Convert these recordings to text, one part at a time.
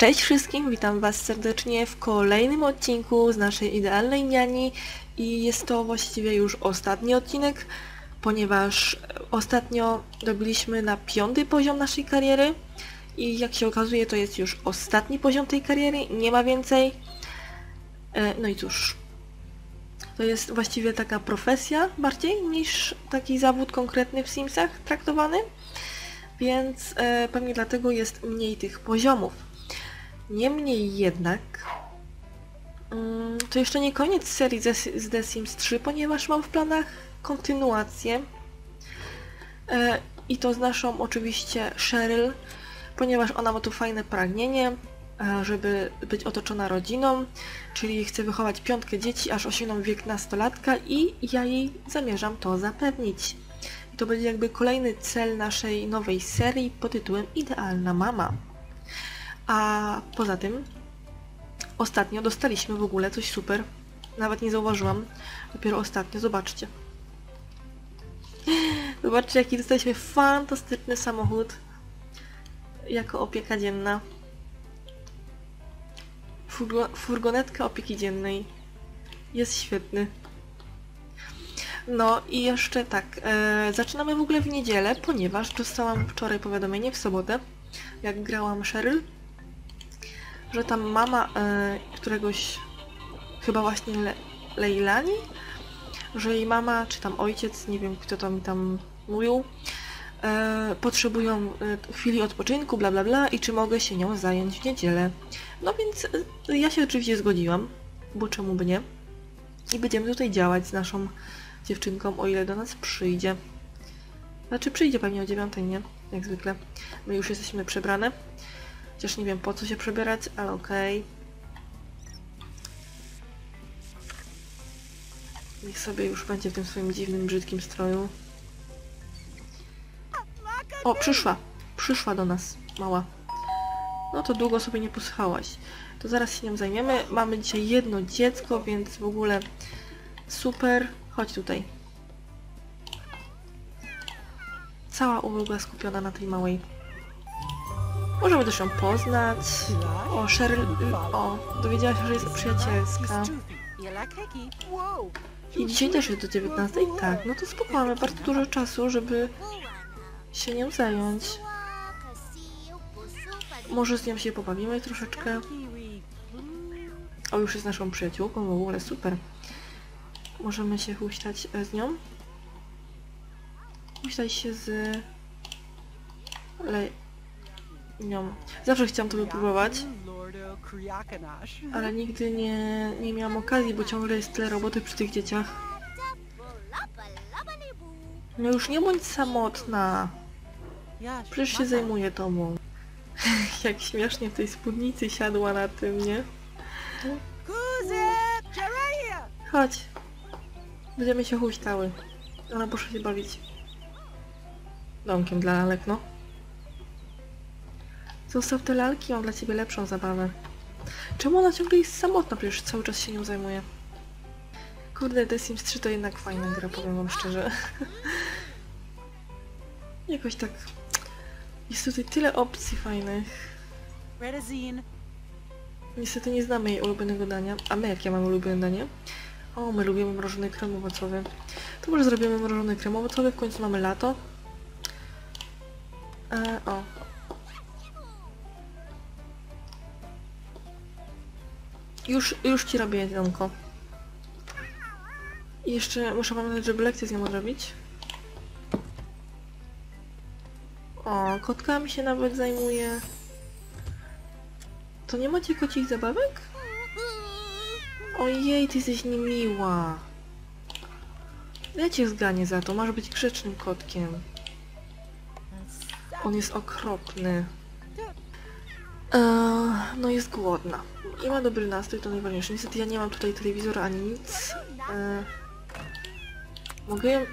Cześć wszystkim, witam Was serdecznie w kolejnym odcinku z naszej idealnej niani i jest to właściwie już ostatni odcinek, ponieważ ostatnio dobiliśmy na 5. poziom naszej kariery i jak się okazuje to jest już ostatni poziom tej kariery, nie ma więcej. No i cóż, to jest właściwie taka profesja bardziej niż taki zawód konkretny w Simsach traktowany, więc pewnie dlatego jest mniej tych poziomów. Niemniej jednak to jeszcze nie koniec serii z The Sims 3, ponieważ mam w planach kontynuację i to z naszą oczywiście Cheryl, ponieważ ona ma tu fajne pragnienie, żeby być otoczona rodziną, czyli chce wychować 5 dzieci, aż osiągną wiek nastolatka i ja jej zamierzam to zapewnić. I to będzie jakby kolejny cel naszej nowej serii pod tytułem Idealna Mama. A poza tym ostatnio dostaliśmy w ogóle coś super. Nawet nie zauważyłam. Dopiero ostatnio, zobaczcie. Zobaczcie, jaki dostaliśmy fantastyczny samochód jako opieka dzienna. Furgonetka opieki dziennej. Jest świetny. No i jeszcze tak, zaczynamy w ogóle w niedzielę, ponieważ dostałam wczoraj powiadomienie w sobotę, jak grałam Cheryl, że tam mama któregoś, chyba właśnie Leilani, że jej mama, czy tam ojciec, nie wiem kto to mi tam mówił, potrzebują chwili odpoczynku, bla bla bla i czy mogę się nią zająć w niedzielę. No więc ja się oczywiście zgodziłam, bo czemu by nie. I będziemy tutaj działać z naszą dziewczynką, o ile do nas przyjdzie. Znaczy przyjdzie pewnie o 9, nie? Jak zwykle. My już jesteśmy przebrane. Chociaż nie wiem po co się przebierać, ale okej. Niech sobie już będzie w tym swoim dziwnym, brzydkim stroju. O, przyszła! Przyszła do nas, mała. No to długo sobie nie posłuchałaś. To zaraz się nią zajmiemy. Mamy dzisiaj jedno dziecko, więc w ogóle super. Chodź tutaj. Cała uwaga skupiona na tej małej. Możemy też ją poznać. O, Cheryl... O, dowiedziała się, że jest przyjacielska. I dzisiaj też jest do 19? Tak, no to spoko, mamy bardzo dużo czasu, żeby się nią zająć. Może z nią się pobawimy troszeczkę. O, już jest naszą przyjaciółką, w ogóle super. Możemy się huśtać z nią. Huśtać się z... nią. Zawsze chciałam to wypróbować, ale nigdy nie miałam okazji, bo ciągle jest tyle roboty przy tych dzieciach. No już nie bądź samotna. Przecież się zajmuję tobą. Jak śmiesznie w tej spódnicy siadła na tym, nie? Chodź. Będziemy się huśtały. Ona poszła się bawić domkiem dla lalek, no. Zostaw te lalki, mam dla ciebie lepszą zabawę. Czemu ona ciągle jest samotna? Przecież cały czas się nią zajmuje. Kurde, The Sims 3 to jednak fajna gra, powiem wam szczerze. Jakoś tak... Jest tutaj tyle opcji fajnych. Niestety nie znamy jej ulubionego dania. A my jakie mamy ulubione danie? O, my lubimy mrożony krem owocowy. To może zrobimy mrożony krem owocowy, w końcu mamy lato. O. Już ci robię jedzonko. I jeszcze muszę pamiętać, żeby lekcję z nią odrobić. O, kotkami się nawet zajmuje. To nie macie kocich zabawek? Ojej, ty jesteś niemiła. Ja cię zganię za to, masz być grzecznym kotkiem. On jest okropny. No jest głodna. I ma dobry nastrój, to najważniejsze. Niestety ja nie mam tutaj telewizora ani nic. Mogę...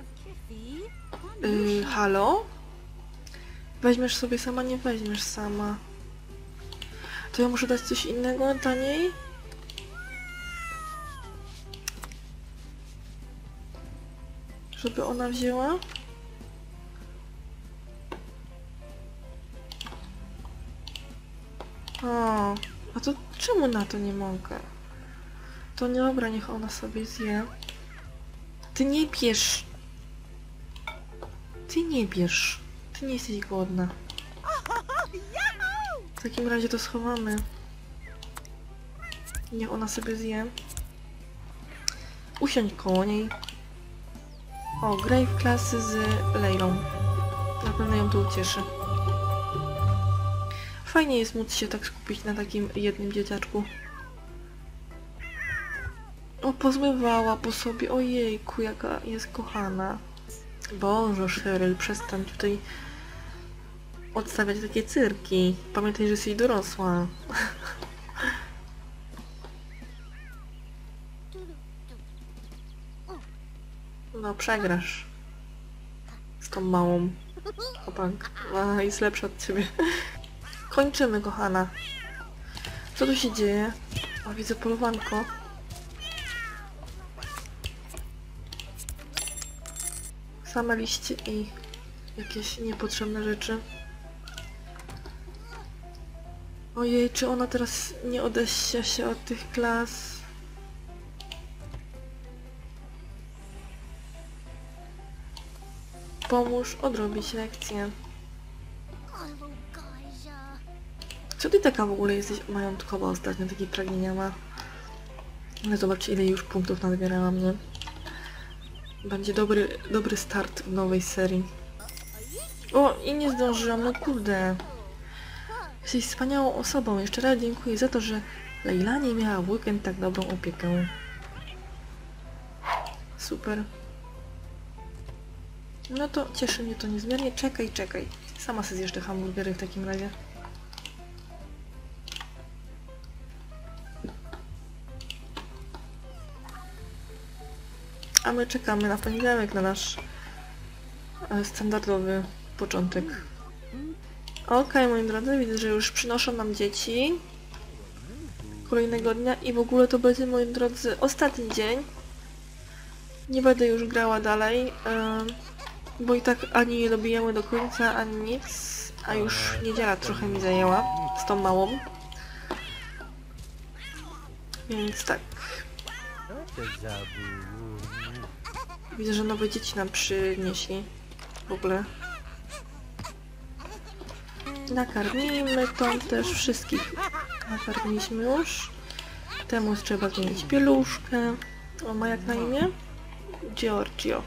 halo? Weźmiesz sobie sama? Nie weźmiesz sama. To ja muszę dać coś innego dla niej? Żeby ona wzięła? O, a to czemu na to nie mogę? To nie dobra, niech ona sobie zje. Ty nie bierz. Ty nie bierz. Ty nie jesteś głodna. W takim razie to schowamy. Niech ona sobie zje. Usiądź koło niej. O, graj w klasy z Leilą. Na pewno ją to ucieszy. Fajnie jest móc się tak skupić na takim jednym dzieciaczku. O, pozmywała po sobie. Ojejku, jaka jest kochana. Boże, Cheryl, przestań tutaj odstawiać takie cyrki. Pamiętaj, że jesteś dorosła. No, przegrasz. Z tą małą. Chłopak. A, jest lepsza od ciebie. Kończymy, kochana. Co tu się dzieje? O, widzę polowanko. Same liście i jakieś niepotrzebne rzeczy. Ojej, czy ona teraz nie odeścia się od tych klas? Pomóż odrobić lekcję. Co ty taka w ogóle jesteś majątkowa ostatnio, takie pragnienia ma? Ale zobacz, ile już punktów nazbierała mnie. Będzie dobry start w nowej serii. O, i nie zdążyłam, no kurde. Jesteś wspaniałą osobą. Jeszcze raz dziękuję za to, że Leila nie miała w weekend tak dobrą opiekę. Super. No to cieszy mnie to niezmiernie. Czekaj, czekaj. Sama sobie zjesz te hamburgery w takim razie. A my czekamy na poniedziałek, na nasz standardowy początek. Okej, moi drodzy, widzę, że już przynoszą nam dzieci kolejnego dnia i w ogóle to będzie, moi drodzy, ostatni dzień. Nie będę już grała dalej, bo i tak ani nie dobijemy do końca, ani nic, a już niedziela trochę mi zajęła z tą małą. Więc tak. Widzę, że nowe dzieci nam przynieśli. W ogóle. Nakarmimy tą też wszystkich. Nakarmiliśmy już. Temu trzeba zmienić pieluszkę. O, ma jak na imię? Giorgio.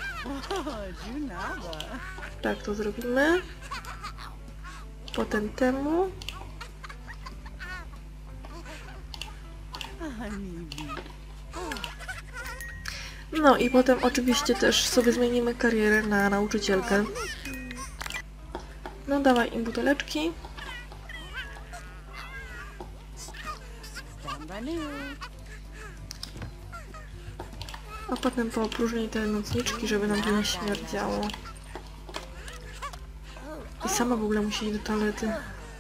Tak, to zrobimy. Potem temu. No i potem oczywiście też sobie zmienimy karierę na nauczycielkę. No dawaj im buteleczki. A potem poopróżnij te nocniczki, żeby nam to nie śmierdziało. I sama w ogóle musi iść do toalety.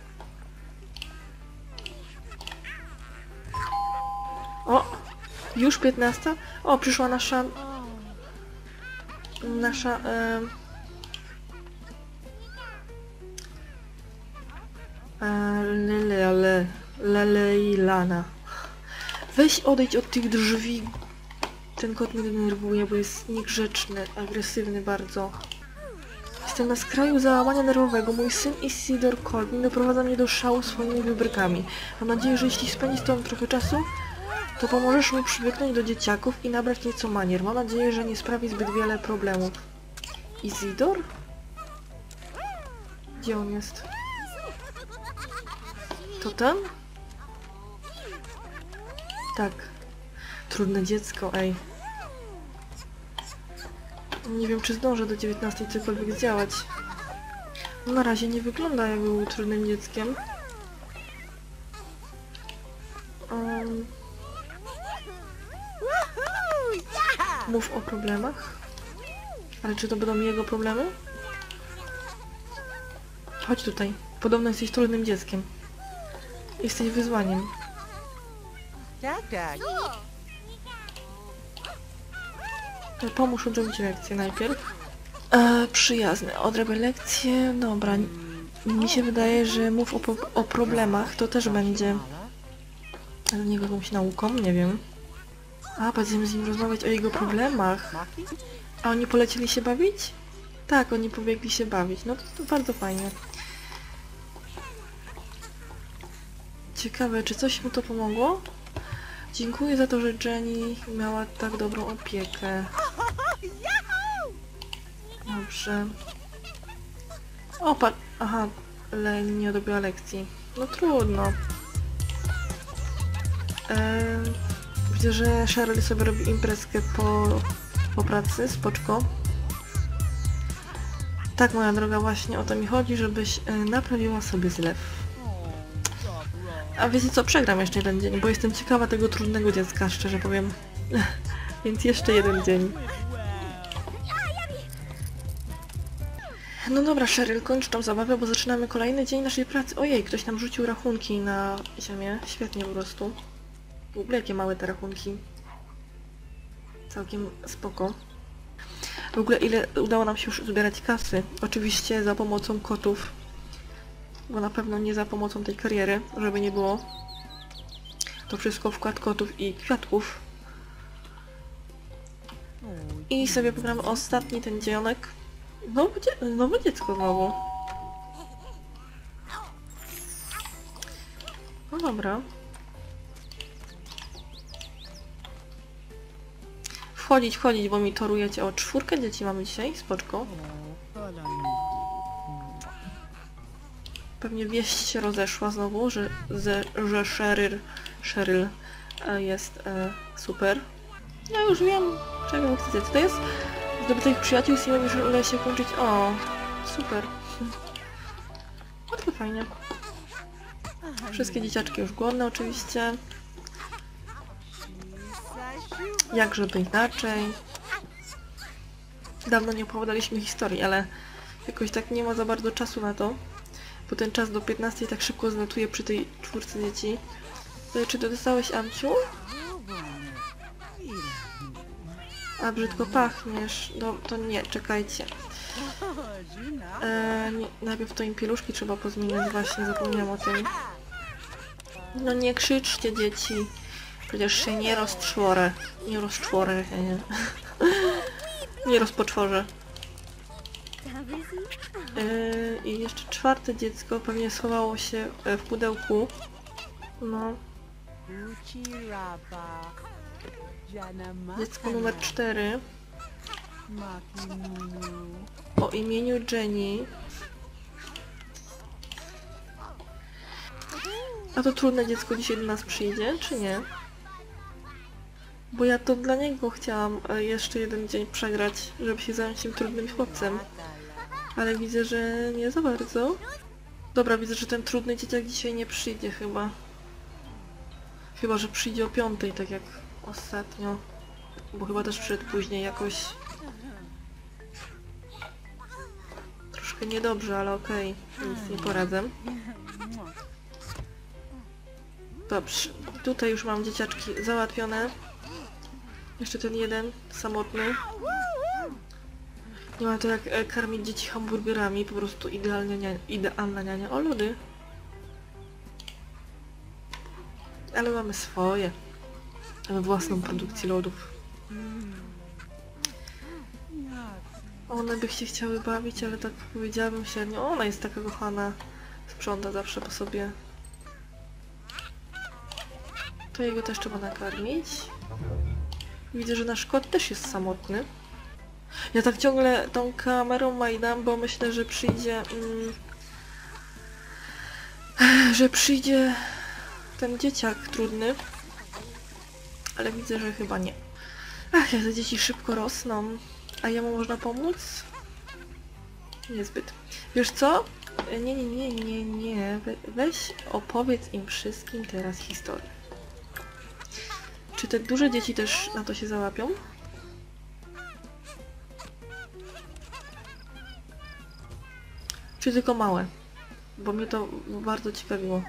O! Już 15? O, przyszła nasza... Leilana. Weź odejdź od tych drzwi. Ten kot mnie denerwuje, bo jest niegrzeczny, agresywny bardzo. Jestem na skraju załamania nerwowego. Mój syn Isidore Corbin doprowadza mnie do szału swoimi wybrykami. Mam nadzieję, że jeśli spędzisz z tobą trochę czasu, to pomożesz mi przywyknąć do dzieciaków i nabrać nieco manier. Mam nadzieję, że nie sprawi zbyt wiele problemów. Isidore? Gdzie on jest? To ten? Tak. Trudne dziecko, ej. Nie wiem, czy zdążę do 19 cokolwiek zdziałać. No, na razie nie wygląda, jak był trudnym dzieckiem. Mów o problemach. Ale czy to będą jego problemy? Chodź tutaj. Podobno jesteś trudnym dzieckiem. Jesteś wyzwaniem. Tak, tak. Pomóż odrobić lekcję najpierw. Przyjazny. Odrobię lekcję. Dobra. Mi się wydaje, że mów o problemach to też będzie do niego jakąś nauką, nie wiem. A, będziemy z nim rozmawiać o jego problemach. A oni polecieli się bawić? Tak, oni pobiegli się bawić. No to bardzo fajnie. Ciekawe, czy coś mu to pomogło? Dziękuję za to, że Jenny miała tak dobrą opiekę. Dobrze. O, aha, ale nie odrobiła lekcji. No trudno. Widzę, że Cheryl sobie robi imprezkę po pracy, spoczko. Tak, moja droga, właśnie o to mi chodzi, żebyś naprawiła sobie zlew. A wiecie co, przegram jeszcze jeden dzień, bo jestem ciekawa tego trudnego dziecka, szczerze powiem. Więc jeszcze jeden dzień. No dobra, Cheryl, kończ tą zabawę, bo zaczynamy kolejny dzień naszej pracy. Ojej, ktoś nam rzucił rachunki na ziemię. Świetnie po prostu. W ogóle jakie małe te rachunki. Całkiem spoko. W ogóle ile udało nam się już zbierać kasy. Oczywiście za pomocą kotów. Bo na pewno nie za pomocą tej kariery, żeby nie było. To wszystko wkład kotów i kwiatków. I sobie pogramy ostatni ten dzionek. Nowe dziecko znowu. No dobra. Wchodzić, bo mi torujecie. O, 4 dzieci mamy dzisiaj, spoczko. Pewnie wieść się rozeszła znowu, że Cheryl jest super. Ja już wiem, czego chcecie. Co to jest? Zdobytych przyjaciół z nimi już uda się kończyć. O, super. Bardzo fajnie. Wszystkie dzieciaczki już głodne oczywiście. Jakżeby inaczej. Dawno nie opowiadaliśmy historii, ale jakoś tak nie ma za bardzo czasu na to. Bo ten czas do 15 tak szybko zlatuje przy tej 4 dzieci. Czy to dostałeś, Amciu? A brzydko pachniesz. No to nie, czekajcie. Nie, najpierw to im pieluszki trzeba pozmieniać, właśnie zapomniałam o tym. No nie krzyczcie, dzieci. Przecież się nie rozczworę. Nie rozczworę, nie. Nie rozpoczworzę. I jeszcze 4 dziecko pewnie schowało się w pudełku. No. Dziecko numer 4. O imieniu Jenny. A to trudne dziecko dzisiaj do nas przyjdzie, czy nie? Bo ja to dla niego chciałam jeszcze jeden dzień przegrać, żeby się zająć tym trudnym chłopcem. Ale widzę, że nie za bardzo. Dobra, widzę, że ten trudny dzieciak dzisiaj nie przyjdzie chyba. Chyba, że przyjdzie o 5, tak jak ostatnio. Bo chyba też przyszedł później jakoś. Troszkę niedobrze, ale okej. Nic nie poradzę. Dobrze. Tutaj już mam dzieciaczki załatwione. Jeszcze ten jeden, samotny. Nie ma to jak karmić dzieci hamburgerami, po prostu idealna niania. O, lody. Ale mamy swoje. Mamy własną produkcję lodów. One by się chciały bawić, ale tak powiedziałabym średnio. Ona jest taka kochana. Sprząta zawsze po sobie. To jego też trzeba nakarmić. Widzę, że nasz kot też jest samotny. Ja tak ciągle tą kamerą majdam, bo myślę, że przyjdzie... że przyjdzie ten dzieciak trudny. Ale widzę, że chyba nie. Ach, jak te dzieci szybko rosną. A jemu można pomóc? Niezbyt. Wiesz co? Nie. Weź opowiedz im wszystkim teraz historię. Czy te duże dzieci też na to się załapią? Czy tylko małe? Bo mnie to bardzo ciekawiło.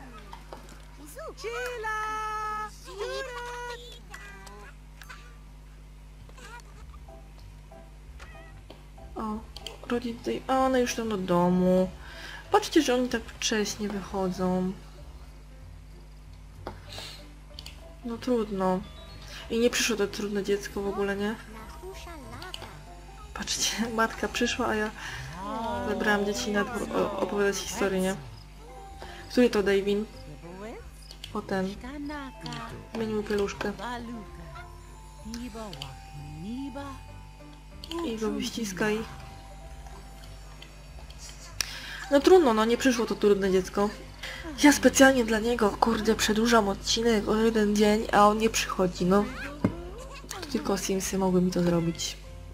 O, rodzice... A one już tam do domu. Patrzcie, że oni tak wcześnie wychodzą. No trudno. I nie przyszło to trudne dziecko w ogóle, nie? Patrzcie, matka przyszła, a ja zabrałam dzieci na dwór opowiadać historię, nie? Który to Davin? Ibuit, O ten. Tanaka, Zmień mu pieluszkę. Baluka, Niba wak Niba. I go wyściskaj. No trudno, no nie przyszło to trudne dziecko. Ja specjalnie dla niego, kurde, przedłużam odcinek o 1 dzień, a on nie przychodzi, no. Tylko Simsy mogły mi to zrobić.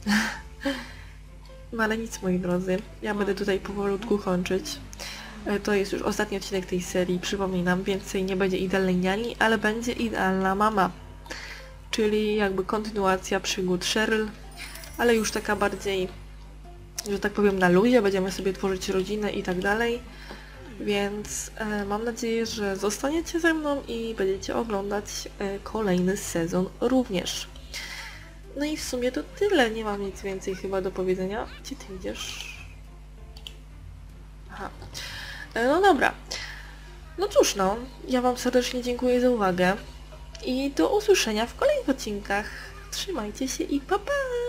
No ale nic, moi drodzy. Ja będę tutaj powolutku kończyć. To jest już ostatni odcinek tej serii. Przypominam, więcej nie będzie idealnej niani, ale będzie idealna mama. Czyli jakby kontynuacja przygód Cheryl, ale już taka bardziej, że tak powiem, na luzie. Będziemy sobie tworzyć rodzinę i tak dalej. Więc mam nadzieję, że zostaniecie ze mną i będziecie oglądać kolejny sezon również. No i w sumie to tyle, nie mam nic więcej chyba do powiedzenia. Gdzie ty idziesz? Aha. No dobra. No cóż no, ja wam serdecznie dziękuję za uwagę i do usłyszenia w kolejnych odcinkach. Trzymajcie się i pa pa!